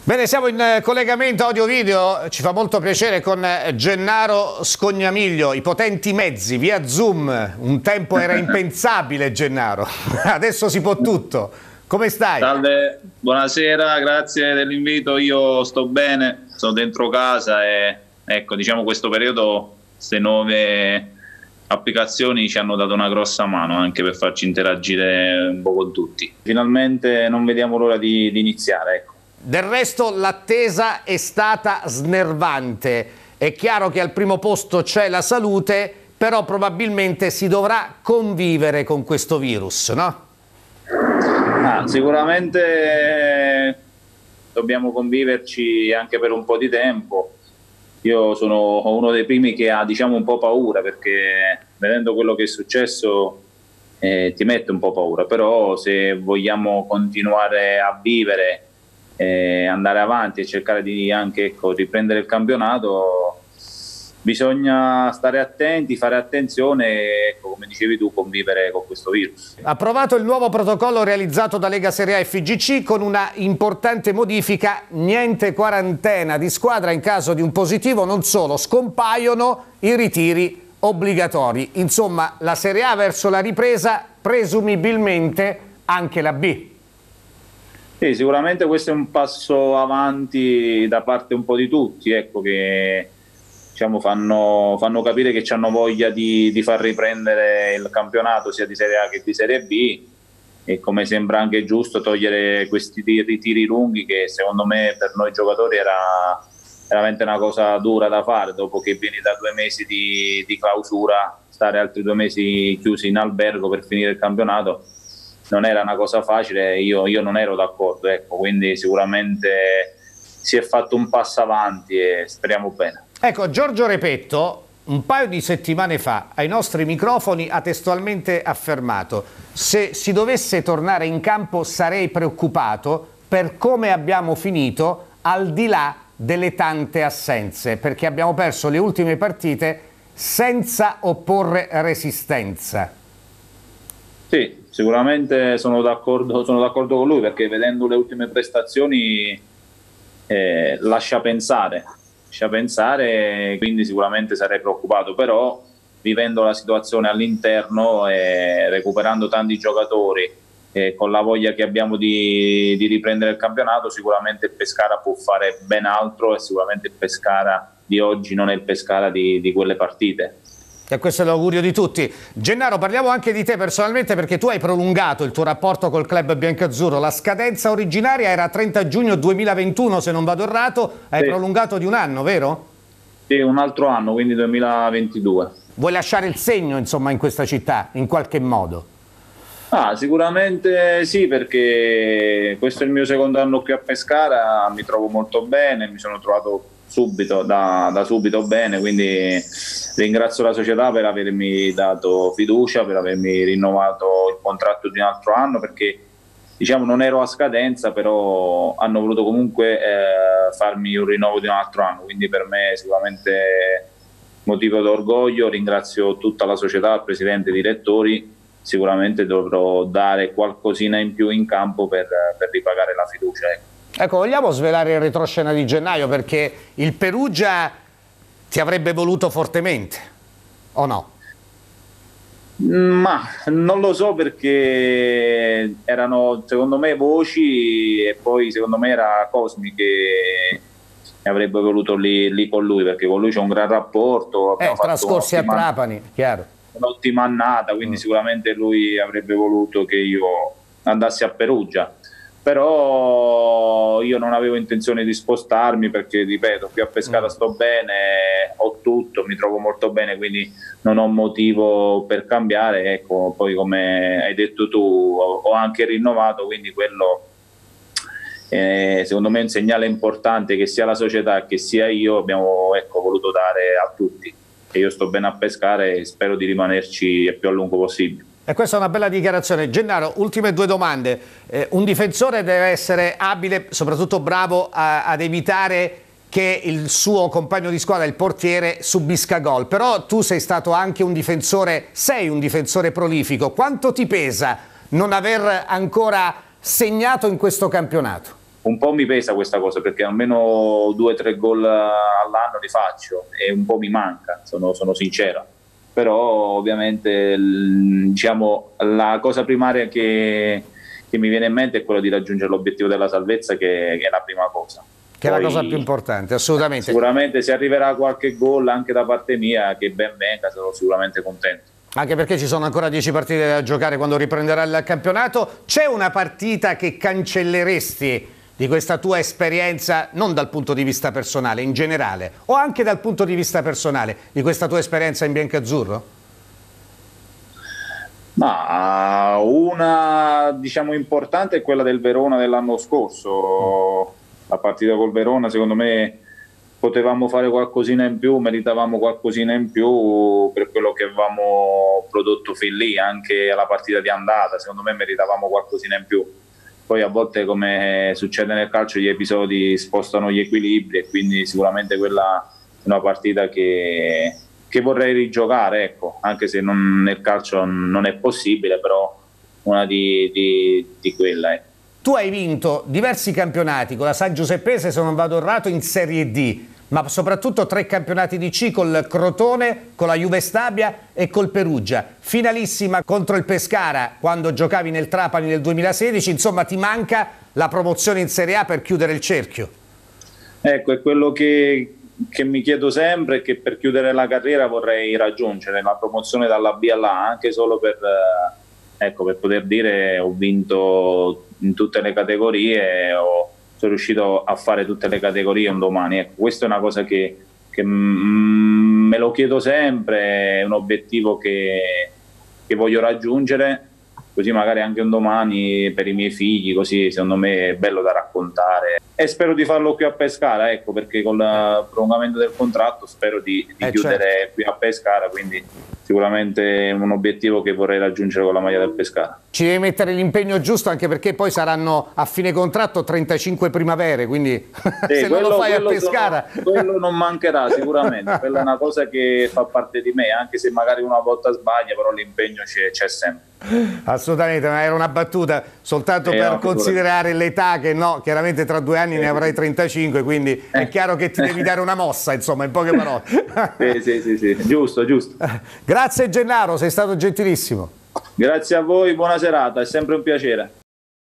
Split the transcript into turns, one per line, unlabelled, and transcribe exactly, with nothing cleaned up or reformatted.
Bene, siamo in collegamento audio-video, ci fa molto piacere con Gennaro Scognamiglio, i potenti mezzi, via Zoom. Un tempo era impensabile, Gennaro, adesso si può tutto. Come stai?
Salve, buonasera, grazie dell'invito, io sto bene, sono dentro casa e ecco, diciamo questo periodo, queste nuove applicazioni ci hanno dato una grossa mano anche per farci interagire un po' con tutti. Finalmente non vediamo l'ora di, di iniziare, ecco.
Del resto l'attesa è stata snervante, è chiaro che al primo posto c'è la salute, però probabilmente si dovrà convivere con questo virus, no?
Ah, sicuramente dobbiamo conviverci anche per un po' di tempo. Io sono uno dei primi che ha, diciamo, un po' paura, perché vedendo quello che è successo eh, ti mette un po' paura, però se vogliamo continuare a vivere, Eh, andare avanti e cercare di anche ecco, riprendere il campionato, bisogna stare attenti, fare attenzione e, ecco, come dicevi tu, convivere con questo virus.
Approvato il nuovo protocollo realizzato da Lega Serie A F G C con una importante modifica: niente quarantena di squadra in caso di un positivo, non solo, scompaiono i ritiri obbligatori. Insomma, la Serie A verso la ripresa, presumibilmente anche la B.
Sì, sicuramente questo è un passo avanti da parte un po' di tutti, ecco, che diciamo, fanno, fanno capire che hanno voglia di, di far riprendere il campionato sia di Serie A che di Serie B, e come sembra anche giusto togliere questi ritiri lunghi che secondo me per noi giocatori era veramente una cosa dura da fare, dopo che vieni da due mesi di, di clausura, stare altri due mesi chiusi in albergo per finire il campionato non era una cosa facile, io, io non ero d'accordo, ecco, quindi sicuramente si è fatto un passo avanti e speriamo bene.
Ecco, Giorgio Repetto un paio di settimane fa ai nostri microfoni ha testualmente affermato: se si dovesse tornare in campo sarei preoccupato per come abbiamo finito, al di là delle tante assenze, perché abbiamo perso le ultime partite senza opporre resistenza.
Sì, sicuramente sono d'accordo sono d'accordo con lui, perché vedendo le ultime prestazioni eh, lascia pensare, lascia pensare, quindi sicuramente sarei preoccupato, però vivendo la situazione all'interno e recuperando tanti giocatori e con la voglia che abbiamo di, di riprendere il campionato, sicuramente il Pescara può fare ben altro, e sicuramente il Pescara di oggi non è il Pescara di, di quelle partite.
E questo è l'augurio di tutti. Gennaro, parliamo anche di te personalmente, perché tu hai prolungato il tuo rapporto col club biancazzurro. La scadenza originaria era trenta giugno duemilaventuno, se non vado errato, hai sì. prolungato di un anno, vero?
Sì, un altro anno, quindi duemilaventidue.
Vuoi lasciare il segno, insomma, in questa città, in qualche modo?
Ah, sicuramente sì, perché questo è il mio secondo anno qui a Pescara, mi trovo molto bene, mi sono trovato subito, da, da subito bene, quindi ringrazio la società per avermi dato fiducia, per avermi rinnovato il contratto di un altro anno, perché diciamo non ero a scadenza, però hanno voluto comunque eh, farmi un rinnovo di un altro anno, quindi per me sicuramente motivo d'orgoglio. Ringrazio tutta la società, il presidente, i direttori. Sicuramente dovrò dare qualcosina in più in campo per, per ripagare la fiducia. Ecco.
Ecco, vogliamo svelare il retroscena di gennaio, perché il Perugia ti avrebbe voluto fortemente, o no?
Ma non lo so, perché erano secondo me voci, e poi secondo me era Cosmi che mi avrebbe voluto lì, lì con lui, perché con lui c'è un gran rapporto.
Eh, trascorsi a Trapani, chiaro.
Un'ottima annata, quindi mm. sicuramente lui avrebbe voluto che io andassi a Perugia, però io non avevo intenzione di spostarmi, perché ripeto, qui a Pescara mm. sto bene, ho tutto, mi trovo molto bene, quindi non ho motivo per cambiare. Ecco, poi come hai detto tu ho, ho anche rinnovato, quindi quello eh, secondo me è un segnale importante che sia la società che sia io abbiamo ecco, voluto dare a tutti. E io sto bene a Pescara e spero di rimanerci il più a lungo possibile.
E questa è una bella dichiarazione. Gennaro, ultime due domande. Eh, un difensore deve essere abile, soprattutto bravo a, ad evitare che il suo compagno di squadra, il portiere, subisca gol. Però tu sei stato anche un difensore, sei un difensore prolifico. Quanto ti pesa non aver ancora segnato in questo campionato?
un po' mi pesa questa cosa, perché almeno due o tre gol all'anno li faccio e un po' mi manca, sono, sono sincero. Però ovviamente diciamo, la cosa primaria che, che mi viene in mente è quello di raggiungere l'obiettivo della salvezza, che, che è la prima cosa.
Che Poi, è la cosa più importante, assolutamente.
Sicuramente se arriverà qualche gol anche da parte mia, che ben venga, sarò sicuramente contento.
Anche perché ci sono ancora dieci partite da giocare quando riprenderà il campionato. C'è una partita che cancelleresti di questa tua esperienza, non dal punto di vista personale, in generale, o anche dal punto di vista personale, di questa tua esperienza in biancazzurro?
Ma una, diciamo, importante è quella del Verona dell'anno scorso. La partita col Verona, secondo me, potevamo fare qualcosina in più, meritavamo qualcosina in più per quello che avevamo prodotto fin lì, anche alla partita di andata, secondo me meritavamo qualcosina in più. Poi a volte, come succede nel calcio, gli episodi spostano gli equilibri e quindi sicuramente quella è una partita che, che vorrei rigiocare, ecco, anche se non, nel calcio non è possibile, però una di, di, di quella. Ecco.
Tu hai vinto diversi campionati con la San Giuseppese, se non vado errato, in Serie D, ma soprattutto tre campionati di C col Crotone, con la Juve Stabia e col Perugia. Finalissima contro il Pescara quando giocavi nel Trapani nel duemilasedici, insomma ti manca la promozione in Serie A per chiudere il cerchio.
Ecco, è quello che, che mi chiedo sempre, che per chiudere la carriera vorrei raggiungere, la promozione dalla B alla A, anche solo per, ecco, per poter dire ho vinto in tutte le categorie, ho sono riuscito a fare tutte le categorie un domani. Ecco, questa è una cosa che, che mm, me lo chiedo sempre, è un obiettivo che, che voglio raggiungere, così magari anche un domani per i miei figli, così secondo me è bello da raccontare. E spero di farlo qui a Pescara, ecco, perché con il prolungamento del contratto spero di, di eh chiudere certo. qui a Pescara, quindi sicuramente è un obiettivo che vorrei raggiungere con la maglia del Pescara.
Ci devi mettere l'impegno giusto, anche perché poi saranno a fine contratto trentacinque primavere, quindi sì, se quello, non lo fai a Pescara...
Sono, quello non mancherà sicuramente, quella è una cosa che fa parte di me, anche se magari una volta sbaglia, però l'impegno c'è sempre.
Assolutamente, ma era una battuta soltanto eh, per no, considerare l'età, che no, chiaramente tra due anni eh. ne avrai trentacinque, quindi eh. è chiaro che ti devi dare una mossa, insomma, in poche parole.
Sì, sì, sì, sì, giusto, giusto.
Grazie Gennaro, sei stato gentilissimo.
Grazie a voi, buona serata, è sempre un piacere.